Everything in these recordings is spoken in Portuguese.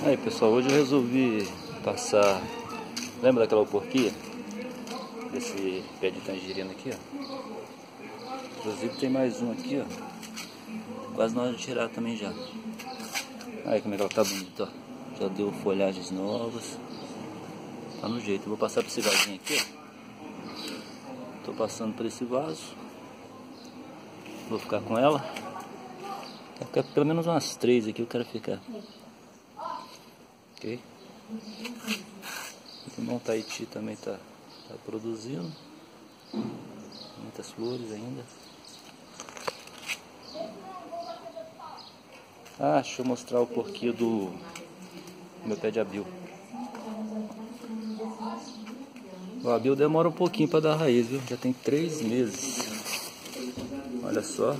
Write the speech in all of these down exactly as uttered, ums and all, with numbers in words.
Aí pessoal, hoje eu resolvi passar. Lembra daquela porquinha? Desse pé de tangerina aqui, ó. Inclusive tem mais um aqui, ó. Quase na hora de tirar também já. Aí como é que ela tá bonita, ó. Já deu folhagens novas. Tá no jeito. Eu vou passar por esse vasinho aqui, ó. Tô passando por esse vaso. Vou ficar com ela. Vai ficar pelo menos umas três aqui, eu quero ficar. Ok? O irmão Tahiti também tá, tá produzindo. Muitas flores ainda. Ah, deixa eu mostrar o porquê do meu pé de abil. O abil demora um pouquinho para dar raiz, viu? Já tem três meses. Olha só.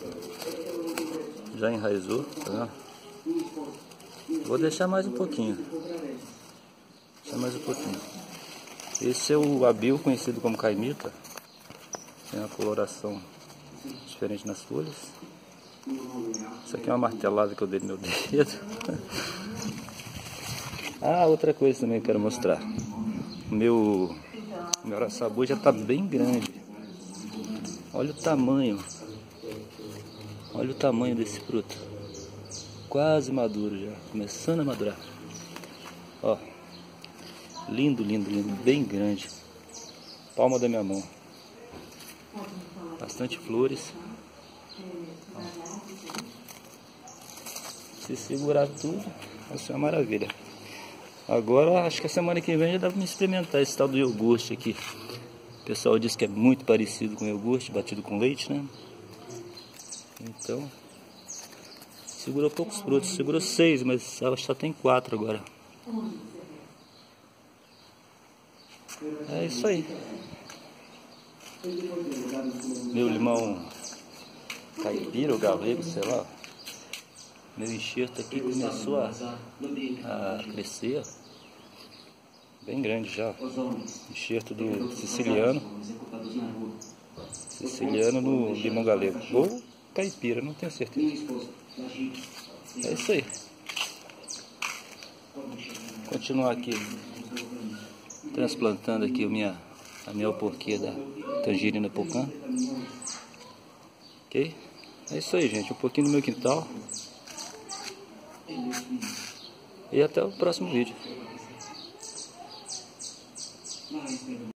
Já enraizou, tá vendo? Vou deixar mais um pouquinho. Deixar mais um pouquinho. Esse é o abil, conhecido como caimita. Tem uma coloração diferente nas folhas. Isso aqui é uma martelada que eu dei no meu dedo. Ah, outra coisa também que eu quero mostrar. O meu, meu araçabu já está bem grande. Olha o tamanho. Olha o tamanho desse fruto. Quase maduro já. Começando a madurar. Ó. Lindo, lindo, lindo. Bem grande. Palma da minha mão. Bastante flores. Ó. Se segurar tudo, vai ser uma maravilha. Agora, acho que a semana que vem já dá pra me experimentar esse tal do iogurte aqui. O pessoal diz que é muito parecido com iogurte, batido com leite, né? Então, segurou poucos frutos, segurou seis, mas ela só tem quatro agora. É isso aí. Meu limão caipira ou galego, sei lá. Meu enxerto aqui começou a, a crescer. Bem grande já. Enxerto do siciliano. Siciliano no limão galego. Ou caipira, não tenho certeza. É isso aí. Continuar aqui transplantando aqui a minha, a minha porquê da tangerina pocã. Ok? É isso aí, gente. Um pouquinho no meu quintal. E até o próximo vídeo.